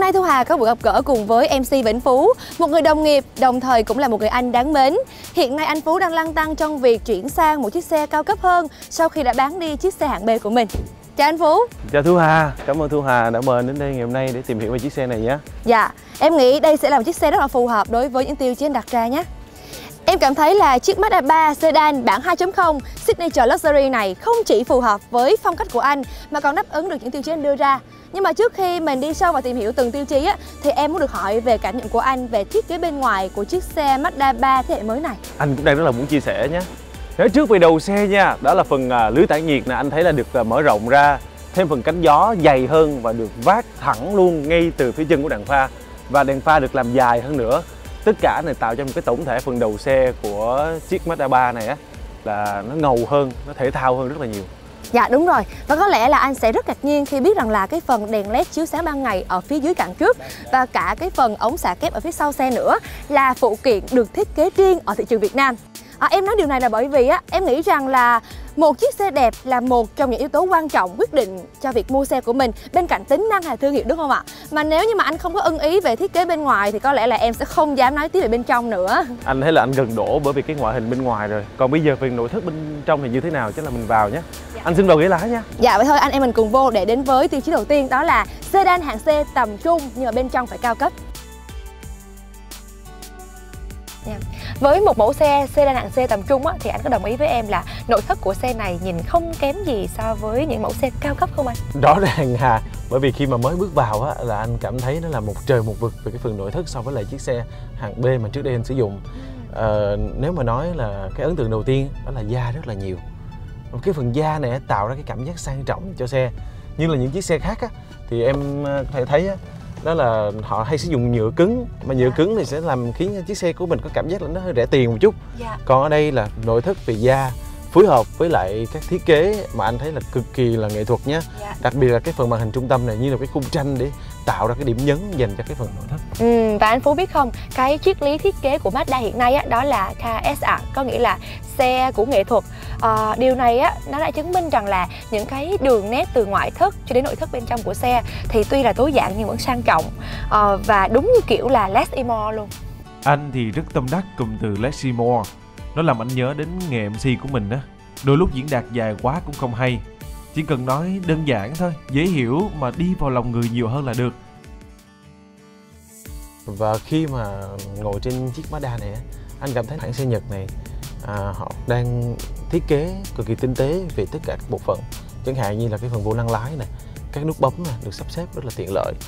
nay Thu Hà có buổi gặp gỡ cùng với MC Vĩnh Phú, một người đồng nghiệp, đồng thời cũng là một người anh đáng mến. Hiện nay anh Phú đang lăn tăn trong việc chuyển sang một chiếc xe cao cấp hơn sau khi đã bán đi chiếc xe hạng B của mình. Chào anh Phú. Chào Thu Hà, cảm ơn Thu Hà đã mời đến đây ngày hôm nay để tìm hiểu về chiếc xe này nhé. Dạ, em nghĩ đây sẽ là một chiếc xe rất là phù hợp đối với những tiêu chí anh đặt ra nhé. Em cảm thấy là chiếc Mazda 3 Sedan bản 2.0 Signature Luxury này không chỉ phù hợp với phong cách của anh mà còn đáp ứng được những tiêu chí anh đưa ra. Nhưng mà trước khi mình đi sâu và tìm hiểu từng tiêu chí á, thì em muốn được hỏi về cảm nhận của anh về thiết kế bên ngoài của chiếc xe Mazda 3 thế hệ mới này. Anh cũng đang rất là muốn chia sẻ nhé. Nói trước về đầu xe nha, đó là phần lưới tản nhiệt nè, anh thấy là được mở rộng ra, thêm phần cánh gió dày hơn và được vác thẳng luôn ngay từ phía chân của đèn pha. Và đèn pha được làm dài hơn nữa. Tất cả này tạo cho một cái tổng thể phần đầu xe của chiếc Mazda 3 này á là nó ngầu hơn, nó thể thao hơn rất là nhiều. Dạ đúng rồi, và có lẽ là anh sẽ rất ngạc nhiên khi biết rằng là cái phần đèn LED chiếu sáng ban ngày ở phía dưới cản trước và cả cái phần ống xả kép ở phía sau xe nữa là phụ kiện được thiết kế riêng ở thị trường Việt Nam. Em nói điều này là bởi vì em nghĩ rằng là một chiếc xe đẹp là một trong những yếu tố quan trọng quyết định cho việc mua xe của mình bên cạnh tính năng hay thương hiệu, đúng không ạ? Mà nếu như mà anh không có ưng ý về thiết kế bên ngoài thì có lẽ là em sẽ không dám nói tiếp về bên trong nữa. Anh thấy là anh gần đổ bởi vì cái ngoại hình bên ngoài rồi. Còn bây giờ về nội thất bên trong thì như thế nào, chắc là mình vào nhé. Dạ. Anh xin vào ghế lái nha. Dạ vậy thôi anh em mình cùng vô để đến với tiêu chí đầu tiên, đó là sedan hạng C tầm trung nhưng mà bên trong phải cao cấp. Với một mẫu xe sedan hạng C tầm trung thì anh có đồng ý với em là nội thất của xe này nhìn không kém gì so với những mẫu xe cao cấp không anh? Rõ ràng Hà, bởi vì khi mà mới bước vào là anh cảm thấy nó là một trời một vực về cái phần nội thất so với lại chiếc xe hạng B mà trước đây anh sử dụng. Nếu mà nói là cái ấn tượng đầu tiên đó là da rất là nhiều. Cái phần da này tạo ra cái cảm giác sang trọng cho xe. Như là những chiếc xe khác thì em có thể thấy đó là họ hay sử dụng nhựa cứng, mà nhựa cứng thì sẽ làm khiến chiếc xe của mình có cảm giác là nó hơi rẻ tiền một chút. Còn ở đây là nội thất về da phối hợp với lại các thiết kế mà anh thấy là cực kỳ là nghệ thuật nhé. Đặc biệt là cái phần màn hình trung tâm này như là cái khung tranh để tạo ra cái điểm nhấn dành cho cái phần nội thất. Và anh Phú biết không, cái triết lý thiết kế của Mazda hiện nay đó là KSA, có nghĩa là xe của nghệ thuật. Điều này nó đã chứng minh rằng là những cái đường nét từ ngoại thất cho đến nội thất bên trong của xe thì tuy là tối giản nhưng vẫn sang trọng, và đúng như kiểu là less is more luôn. Anh thì rất tâm đắc cụm từ less is more. Nó làm anh nhớ đến nghề MC của mình á. Đôi lúc diễn đạt dài quá cũng không hay. Chỉ cần nói đơn giản thôi, dễ hiểu mà đi vào lòng người nhiều hơn là được. Và khi mà ngồi trên chiếc Mazda này anh cảm thấy hãng xe Nhật này họ đang thiết kế cực kỳ tinh tế về tất cả các bộ phận. Chẳng hạn như là cái phần vô lăng lái này, các nút bấm này được sắp xếp rất là tiện lợi.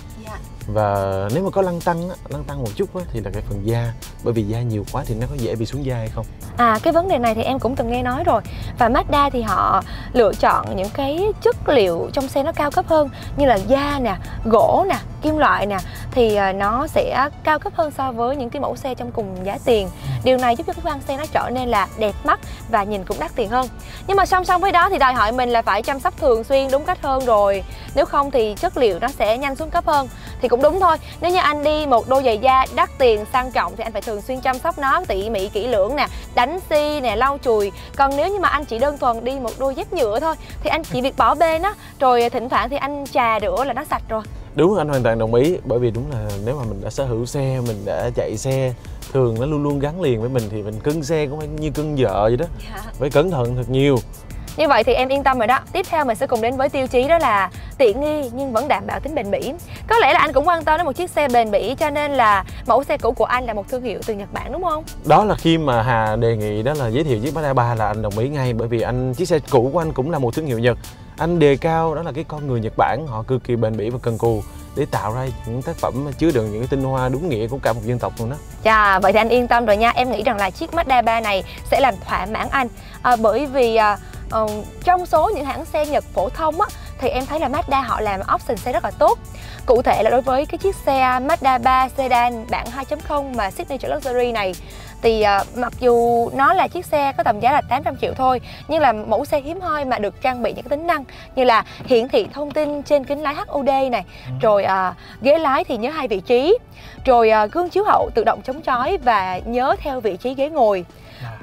Và nếu mà có lăn tăn một chút thì là cái phần da, bởi vì da nhiều quá thì nó có dễ bị xuống da hay không? Cái vấn đề này thì em cũng từng nghe nói rồi. Và Mazda thì họ lựa chọn những cái chất liệu trong xe nó cao cấp hơn, như là da nè, gỗ nè, kim loại nè, thì nó sẽ cao cấp hơn so với những cái mẫu xe trong cùng giá tiền. Điều này giúp cho cái khoang xe nó trở nên là đẹp mắt và nhìn cũng đắt tiền hơn. Nhưng mà song song với đó thì đòi hỏi mình là phải chăm sóc thường xuyên đúng cách hơn rồi. Nếu không thì chất liệu nó sẽ nhanh xuống cấp hơn. Thì cũng đúng thôi, nếu như anh đi một đôi giày da đắt tiền sang trọng thì anh phải thường xuyên chăm sóc nó tỉ mỉ kỹ lưỡng nè, đánh xi nè, lau chùi. Còn nếu như mà anh chỉ đơn thuần đi một đôi dép nhựa thôi thì anh chỉ việc bỏ bê nó, rồi thỉnh thoảng thì anh chà rửa là nó sạch rồi. Đúng, anh hoàn toàn đồng ý. Bởi vì đúng là nếu mà mình đã sở hữu xe, mình đã chạy xe, thường nó luôn luôn gắn liền với mình thì mình cưng xe cũng như cưng vợ vậy đó. Phải cẩn thận thật nhiều. Như vậy thì em yên tâm rồi đó. Tiếp theo mình sẽ cùng đến với tiêu chí đó là tiện nghi nhưng vẫn đảm bảo tính bền bỉ. Có lẽ là anh cũng quan tâm đến một chiếc xe bền bỉ, cho nên là mẫu xe cũ của anh là một thương hiệu từ Nhật Bản đúng không? Đó là khi mà Hà đề nghị đó là giới thiệu chiếc Mazda 3 là anh đồng ý ngay, bởi vì chiếc xe cũ của anh cũng là một thương hiệu Nhật. Anh đề cao đó là cái con người Nhật Bản, họ cực kỳ bền bỉ và cần cù để tạo ra những tác phẩm chứa đựng những cái tinh hoa đúng nghĩa của cả một dân tộc luôn đó. Vậy thì anh yên tâm rồi nha. Em nghĩ rằng là chiếc Mazda 3 này sẽ làm thỏa mãn anh, bởi vì trong số những hãng xe Nhật phổ thông thì em thấy là Mazda họ làm option xe rất là tốt. Cụ thể là đối với cái chiếc xe Mazda 3 Sedan bản 2.0 mà Signature Luxury này thì mặc dù nó là chiếc xe có tầm giá là 800 triệu thôi, nhưng là mẫu xe hiếm hoi mà được trang bị những cái tính năng như là hiển thị thông tin trên kính lái HUD này, rồi ghế lái thì nhớ 2 vị trí, rồi gương chiếu hậu tự động chống chói và nhớ theo vị trí ghế ngồi.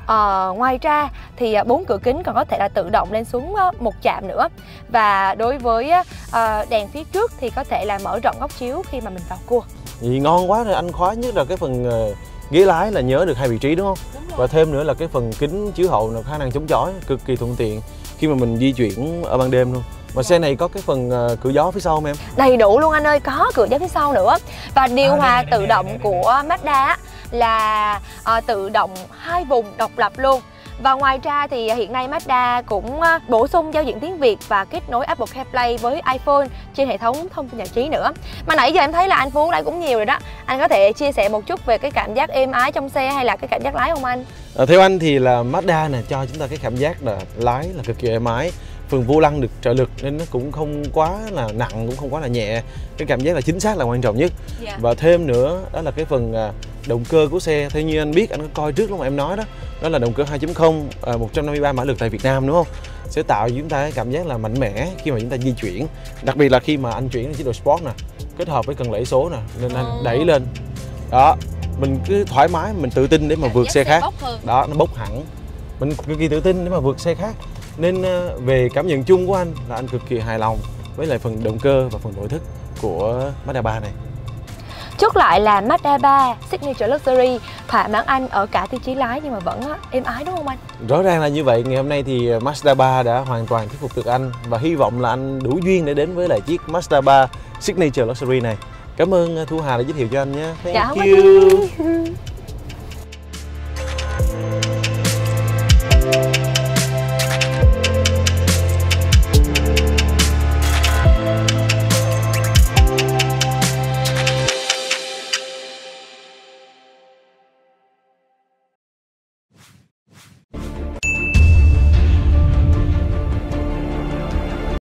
Ngoài ra thì 4 cửa kính còn có thể là tự động lên xuống 1 chạm nữa. Và đối với đèn phía trước thì có thể là mở rộng góc chiếu khi mà mình vào cua. Vậy ngon quá rồi, anh khoái nhất là cái phần ghế lái là nhớ được 2 vị trí đúng không? Và thêm nữa là cái phần kính chiếu hậu là khả năng chống chói cực kỳ thuận tiện khi mà mình di chuyển ở ban đêm luôn. Và xe này có cái phần cửa gió phía sau không em? Đầy đủ luôn anh ơi, có cửa gió phía sau nữa. Và điều hòa tự động của Mazda là tự động 2 vùng độc lập luôn. Và ngoài ra thì hiện nay Mazda cũng bổ sung giao diện tiếng Việt và kết nối Apple CarPlay với iPhone trên hệ thống thông tin giải trí nữa. Mà nãy giờ em thấy là anh Phú lái cũng nhiều rồi đó. Anh có thể chia sẻ một chút về cái cảm giác êm ái trong xe hay là cái cảm giác lái không anh? Theo anh thì là Mazda này cho chúng ta cái cảm giác là lái là cực kỳ êm ái. Phần vô lăng được trợ lực nên nó cũng không quá là nặng, cũng không quá là nhẹ. Cái cảm giác là chính xác là quan trọng nhất. Và thêm nữa đó là cái phần động cơ của xe. Theo như anh biết, anh có coi trước lúc mà em nói đó, đó là động cơ 2.0 153 mã lực tại Việt Nam đúng không? Sẽ tạo cho chúng ta cái cảm giác là mạnh mẽ khi mà chúng ta di chuyển. Đặc biệt là khi mà anh chuyển đến chế độ Sport nè, kết hợp với cần đẩy số nè, nên anh đẩy lên. Đó, mình cứ thoải mái, mình tự tin để mà vượt xe khác. Đó, nó bốc hẳn. Mình cực kỳ tự tin để mà vượt xe khác. Nên về cảm nhận chung của anh là anh cực kỳ hài lòng với lại phần động cơ và phần nội thất của Mazda 3 này. Chốt lại là Mazda 3 Signature Luxury thỏa mãn anh ở cả tiêu chí lái nhưng mà vẫn êm ái đúng không anh? Rõ ràng là như vậy. Ngày hôm nay thì Mazda 3 đã hoàn toàn thuyết phục được anh và hy vọng là anh đủ duyên để đến với lại chiếc Mazda 3 Signature Luxury này. Cảm ơn Thu Hà đã giới thiệu cho anh nhé. Thank you.